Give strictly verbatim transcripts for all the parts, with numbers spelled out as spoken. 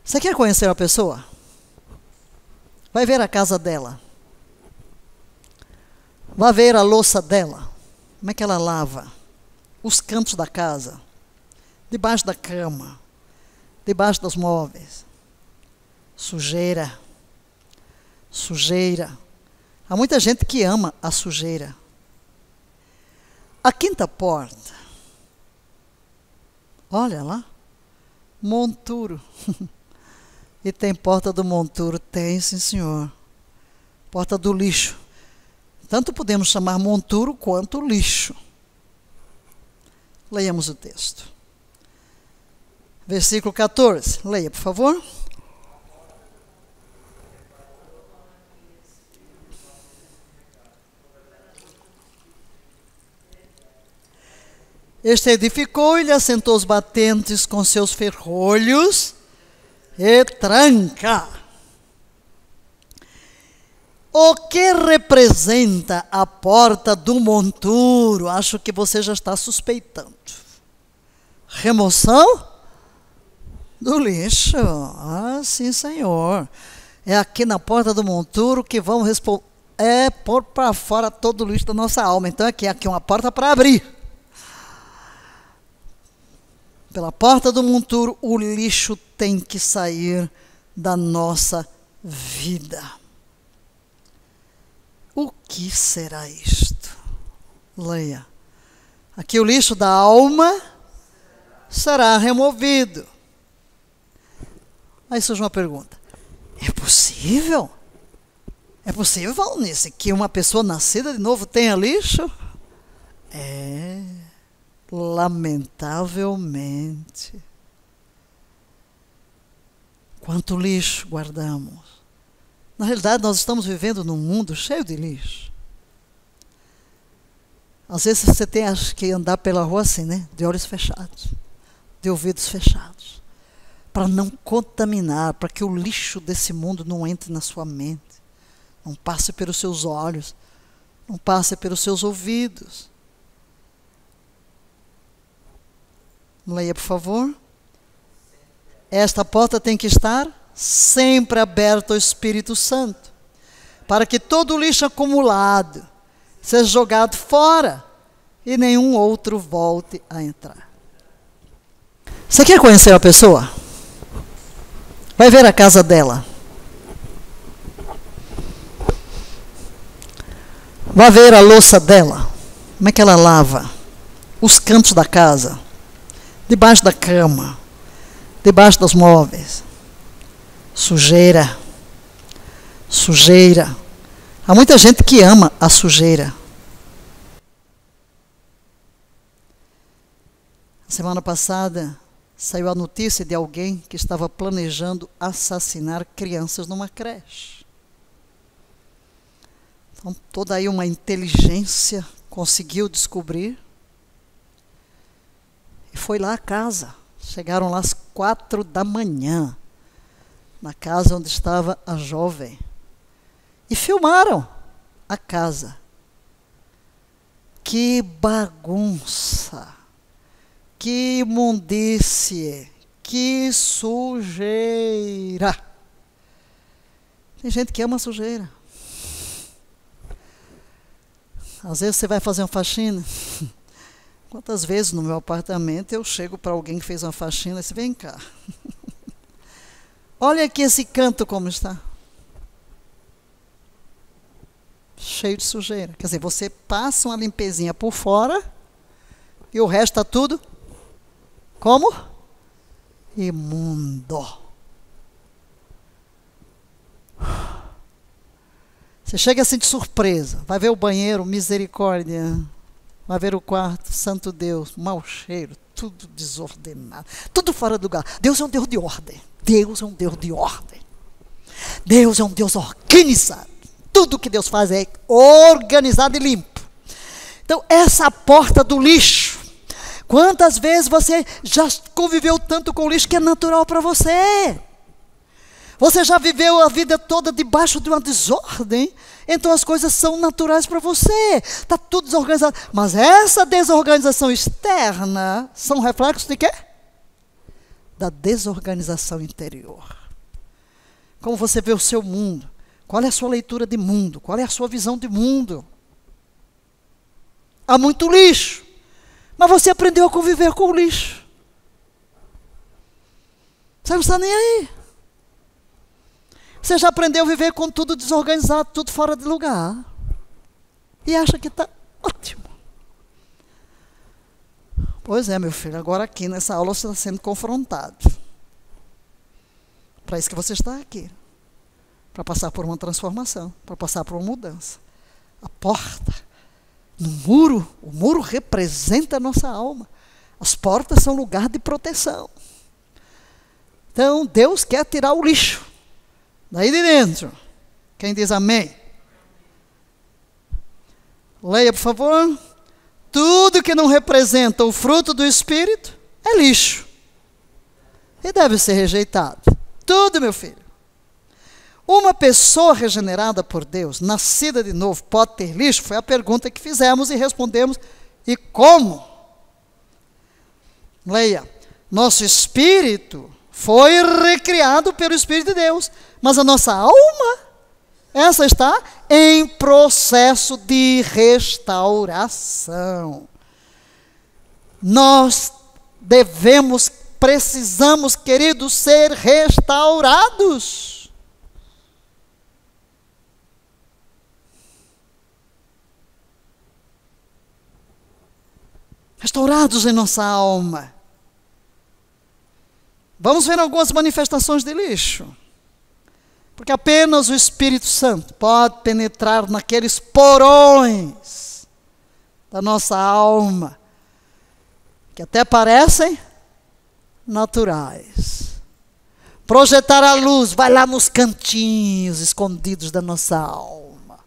Você quer conhecer uma pessoa? Vai ver a casa dela. Vai ver a louça dela. Como é que ela lava? Os cantos da casa. Debaixo da cama. Debaixo dos móveis. Sujeira. Sujeira. Há muita gente que ama a sujeira. A quinta porta. Olha lá. Monturo. E tem porta do monturo? Tem, sim, senhor. Porta do lixo. Tanto podemos chamar monturo quanto lixo. Leiamos o texto. Versículo quatorze. Leia, por favor. Este edificou e lhe assentou os batentes com seus ferrolhos e tranca. O que representa a porta do monturo? Acho que você já está suspeitando. Remoção do lixo. Ah, sim, senhor. É aqui na porta do monturo que vamos responder. É pôr para fora todo o lixo da nossa alma. Então aqui, aqui é uma porta para abrir. Pela porta do monturo, o lixo tem que sair da nossa vida. O que será isto? Leia. Aqui o lixo da alma será removido. Aí surge uma pergunta. É possível? É possível, Valnice, que uma pessoa nascida de novo tenha lixo? É... Lamentavelmente. Quanto lixo guardamos. Na realidade, nós estamos vivendo num mundo cheio de lixo. Às vezes você tem que andar pela rua assim, né? De olhos fechados, de ouvidos fechados, para não contaminar, para que o lixo desse mundo não entre na sua mente, não passe pelos seus olhos, não passe pelos seus ouvidos. Leia, por favor. Esta porta tem que estar sempre aberta ao Espírito Santo, para que todo o lixo acumulado seja jogado fora e nenhum outro volte a entrar. Você quer conhecer a pessoa? Vai ver a casa dela. Vai ver a louça dela. Como é que ela lava? Os cantos da casa. Debaixo da cama, debaixo dos móveis, sujeira, sujeira. Há muita gente que ama a sujeira. Semana passada saiu a notícia de alguém que estava planejando assassinar crianças numa creche. Então, toda aí uma inteligência conseguiu descobrir. Foi lá à casa, chegaram lá às quatro da manhã, na casa onde estava a jovem, e filmaram a casa. Que bagunça, que imundície, que sujeira. Tem gente que ama sujeira. Às vezes você vai fazer uma faxina. Quantas vezes no meu apartamento eu chego para alguém que fez uma faxina e diz, vem cá. Olha aqui esse canto como está. Cheio de sujeira. Quer dizer, você passa uma limpezinha por fora e o resto está tudo como? Imundo. Você chega assim de surpresa, vai ver o banheiro, misericórdia. Vai ver o quarto, santo Deus, mau cheiro, tudo desordenado, tudo fora do lugar. Deus é um Deus de ordem. Deus é um Deus de ordem. Deus é um Deus organizado. Tudo que Deus faz é organizado e limpo. Então, essa porta do lixo. Quantas vezes você já conviveu tanto com o lixo que é natural para você? Você já viveu a vida toda debaixo de uma desordem? Então as coisas são naturais para você. Está tudo desorganizado. Mas essa desorganização externa são reflexos de quê? da desorganização interior. Como você vê o seu mundo? Qual é a sua leitura de mundo? Qual é a sua visão de mundo? Há muito lixo, mas você aprendeu a conviver com o lixo. Você não está nem aí. Você já aprendeu a viver com tudo desorganizado, tudo fora de lugar. E acha que está ótimo. Pois é, meu filho, agora aqui nessa aula você está sendo confrontado. Para isso que você está aqui. Para passar por uma transformação, para passar por uma mudança. A porta, no muro, o muro representa a nossa alma. As portas são lugar de proteção. Então, Deus quer tirar o lixo daí de dentro. Quem diz amém? Leia, por favor. Tudo que não representa o fruto do Espírito é lixo. E deve ser rejeitado. Tudo, meu filho. Uma pessoa regenerada por Deus, nascida de novo, pode ter lixo? Foi a pergunta que fizemos e respondemos. E como? Leia. Nosso espírito foi recriado pelo Espírito de Deus. Mas a nossa alma, essa está em processo de restauração. Nós devemos, precisamos, queridos, ser restaurados. Restaurados em nossa alma. Vamos ver algumas manifestações de lixo. Porque apenas o Espírito Santo pode penetrar naqueles porões da nossa alma, que até parecem naturais. Projetar a luz, vai lá nos cantinhos escondidos da nossa alma.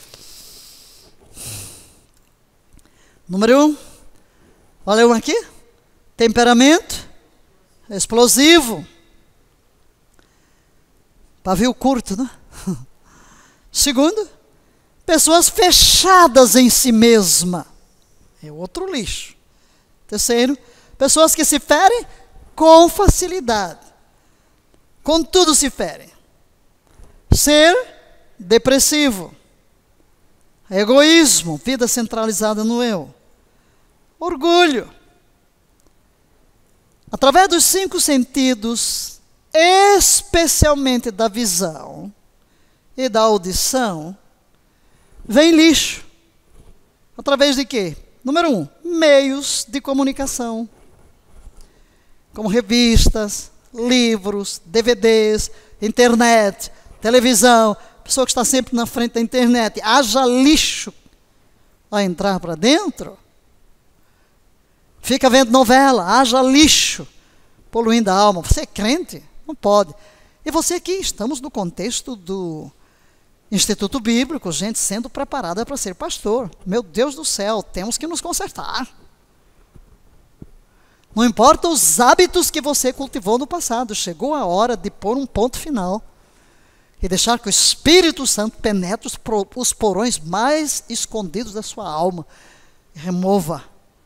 Número um. Olha um aqui. Temperamento explosivo. Pavio curto, né? Segundo, pessoas fechadas em si mesma. É outro lixo. Terceiro, pessoas que se ferem com facilidade. Com tudo se ferem. Ser depressivo. Egoísmo, vida centralizada no eu. Orgulho. Através dos cinco sentidos, especialmente da visão e da audição, vem lixo. Através de quê? Número um, meios de comunicação. Como revistas, livros, D V Ds, internet, televisão. Pessoa que está sempre na frente da internet. Haja lixo a entrar para dentro. Fica vendo novela, haja lixo, poluindo a alma. Você é crente? Não pode. E você aqui, estamos no contexto do Instituto Bíblico, gente sendo preparada para ser pastor. Meu Deus do céu, temos que nos consertar. Não importa os hábitos que você cultivou no passado, chegou a hora de pôr um ponto final e deixar que o Espírito Santo penetre os, pro, os porões mais escondidos da sua alma e remova.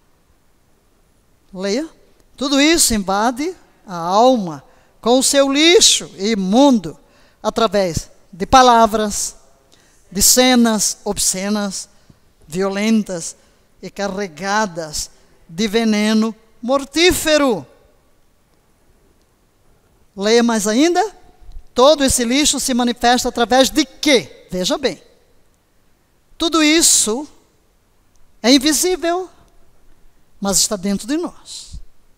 Leia. Tudo isso invade a alma com o seu lixo imundo, através de palavras, de cenas obscenas, violentas e carregadas de veneno mortífero. Leia mais ainda. Todo esse lixo se manifesta através de quê? Veja bem. Tudo isso é invisível, mas está dentro de nós.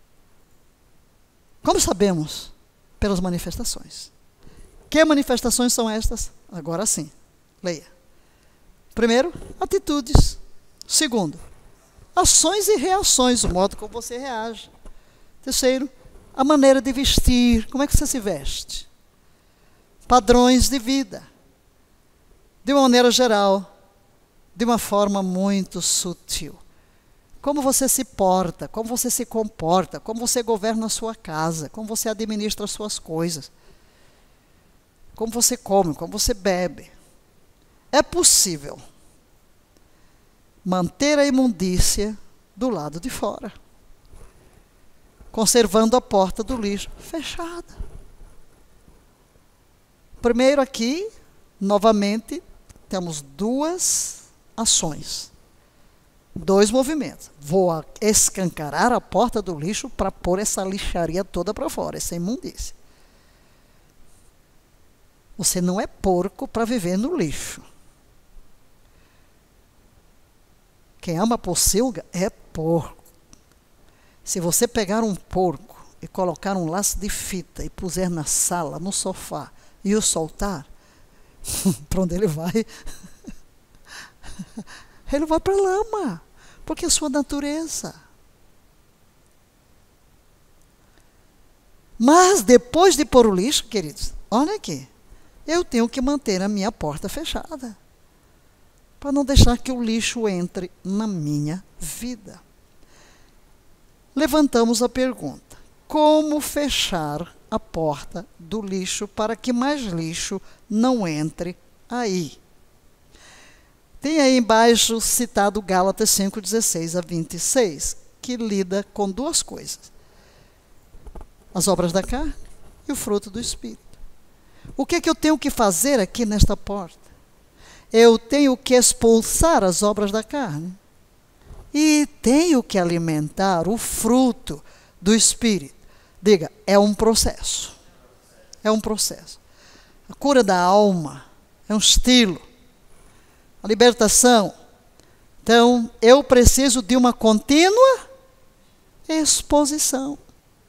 Como sabemos? Pelas manifestações. Que manifestações são estas? Agora sim, leia. Primeiro, atitudes. Segundo, ações e reações, o modo como você reage. Terceiro, a maneira de vestir. Como é que você se veste? Padrões de vida. De uma maneira geral, de uma forma muito sutil. Como você se porta, como você se comporta, como você governa a sua casa, como você administra as suas coisas, como você come, como você bebe. É possível manter a imundícia do lado de fora. conservando a porta do lixo fechada. Primeiro aqui, novamente, temos duas ações, dois movimentos. Vou escancarar a porta do lixo para pôr essa lixaria toda para fora, essa imundícia. Você não é porco para viver no lixo. Quem ama pocilga é porco. Se você pegar um porco e colocar um laço de fita e puser na sala, no sofá, e o soltar, para onde ele vai? Ele vai para a lama, porque é sua natureza. Mas depois de pôr o lixo, queridos, olha aqui, eu tenho que manter a minha porta fechada, para não deixar que o lixo entre na minha vida. Levantamos a pergunta: como fechar a porta do lixo para que mais lixo não entre aí? Tem aí embaixo citado Gálatas cinco, dezesseis a vinte e seis, que lida com duas coisas: as obras da carne e o fruto do Espírito. O que é que eu tenho que fazer aqui nesta porta? Eu tenho que expulsar as obras da carne e tenho que alimentar o fruto do Espírito. Diga, é um processo. É um processo. A cura da alma é um estilo. A libertação. Então, eu preciso de uma contínua exposição.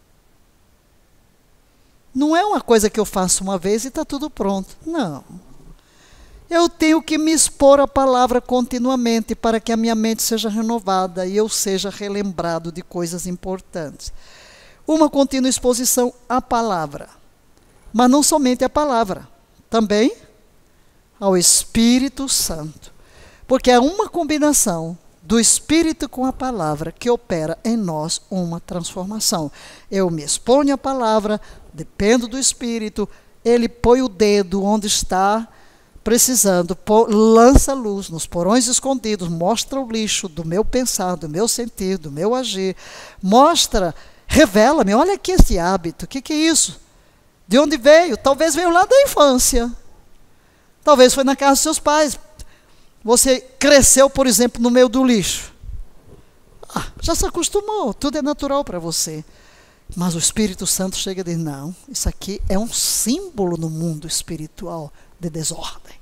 Não é uma coisa que eu faço uma vez e está tudo pronto. Não. Eu tenho que me expor à palavra continuamente para que a minha mente seja renovada e eu seja relembrado de coisas importantes. Uma contínua exposição à palavra. Mas não somente à palavra, também ao Espírito Santo. Porque é uma combinação do Espírito com a palavra que opera em nós uma transformação. Eu me exponho à palavra, dependo do Espírito, ele põe o dedo onde está precisando, pô, lança luz nos porões escondidos, mostra o lixo do meu pensar, do meu sentir, do meu agir, mostra, revela-me, olha aqui esse hábito, o que, que é isso? De onde veio? Talvez veio lá da infância, talvez foi na casa dos seus pais, você cresceu, por exemplo, no meio do lixo, ah, já se acostumou, tudo é natural para você, mas o Espírito Santo chega e diz, não, isso aqui é um símbolo no mundo espiritual de desordem.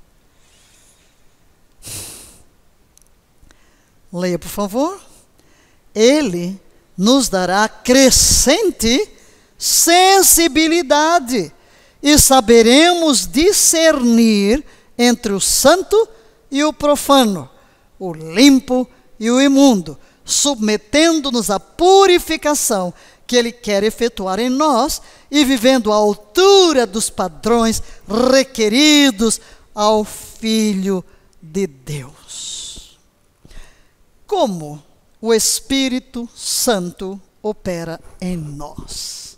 Leia, por favor. Ele nos dará crescente sensibilidade e saberemos discernir entre o santo e o profano, o limpo e o imundo, submetendo-nos à purificação que ele quer efetuar em nós e vivendo à altura dos padrões requeridos ao Filho de Deus. Como o Espírito Santo opera em nós?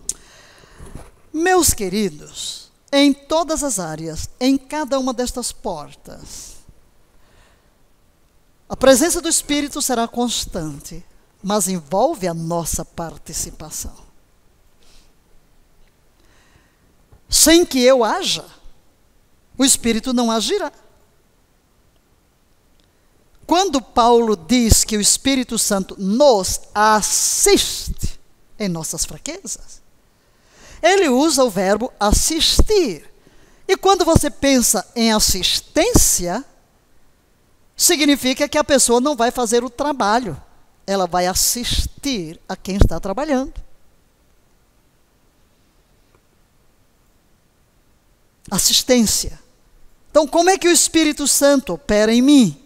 Meus queridos, em todas as áreas, em cada uma destas portas, a presença do Espírito será constante, mas envolve a nossa participação. Sem que eu haja, o Espírito não agirá. Quando Paulo diz que o Espírito Santo nos assiste em nossas fraquezas, ele usa o verbo assistir. E quando você pensa em assistência, significa que a pessoa não vai fazer o trabalho, ela vai assistir a quem está trabalhando. Assistência. Então, como é que o Espírito Santo opera em mim?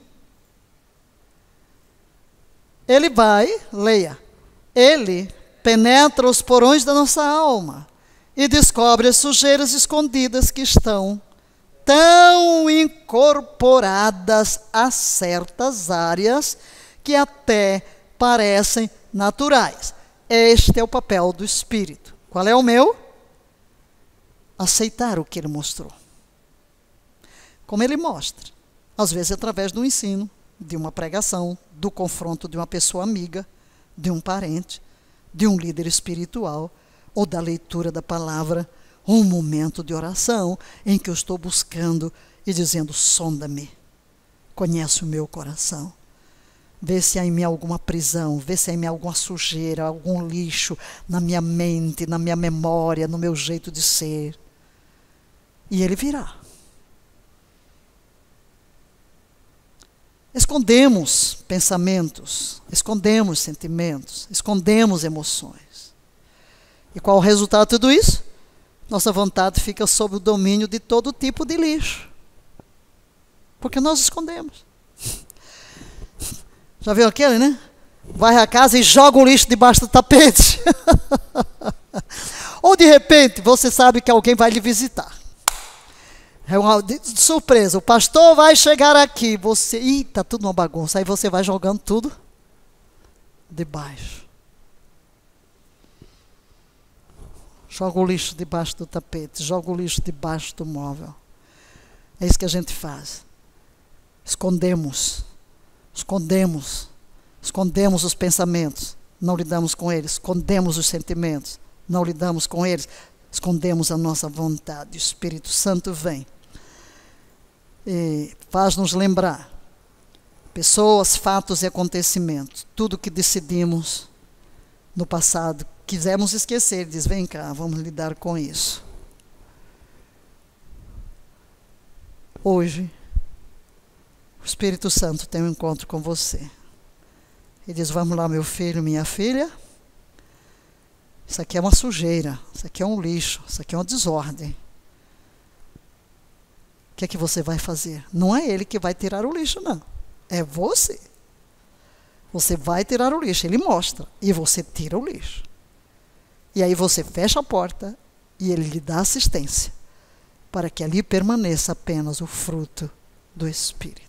Ele vai, leia, ele penetra os porões da nossa alma e descobre as sujeiras escondidas que estão tão incorporadas a certas áreas que até parecem naturais. Este é o papel do Espírito. Qual é o meu? Aceitar o que ele mostrou. Como ele mostra? Às vezes através do ensino, de uma pregação, do confronto de uma pessoa amiga, de um parente, de um líder espiritual ou da leitura da palavra, um momento de oração em que eu estou buscando e dizendo: sonda-me, conhece o meu coração, vê se há em mim alguma prisão, vê se há em mim alguma sujeira, algum lixo na minha mente, na minha memória, no meu jeito de ser. E ele virá. Escondemos pensamentos, escondemos sentimentos, escondemos emoções. E qual o resultado de tudo isso? Nossa vontade fica sob o domínio de todo tipo de lixo. Porque nós escondemos. Já viu aquele, né? Vai à casa e joga o lixo debaixo do tapete. Ou de repente, você sabe que alguém vai lhe visitar. É uma de surpresa, o pastor vai chegar aqui, você, ih, tá tudo uma bagunça, aí você vai jogando tudo debaixo. Joga o lixo debaixo do tapete, joga o lixo debaixo do móvel. É isso que a gente faz. Escondemos, escondemos, escondemos os pensamentos, não lidamos com eles, escondemos os sentimentos, não lidamos com eles, escondemos a nossa vontade. O Espírito Santo vem e faz-nos lembrar pessoas, fatos e acontecimentos, tudo que decidimos no passado, quisemos esquecer, diz: vem cá, vamos lidar com isso. Hoje, o Espírito Santo tem um encontro com você. Ele diz: vamos lá, meu filho, minha filha, isso aqui é uma sujeira, isso aqui é um lixo, isso aqui é uma desordem. O que é que você vai fazer? Não é ele que vai tirar o lixo, não. É você. Você vai tirar o lixo, ele mostra, e você tira o lixo. E aí você fecha a porta e ele lhe dá assistência, para que ali permaneça apenas o fruto do Espírito.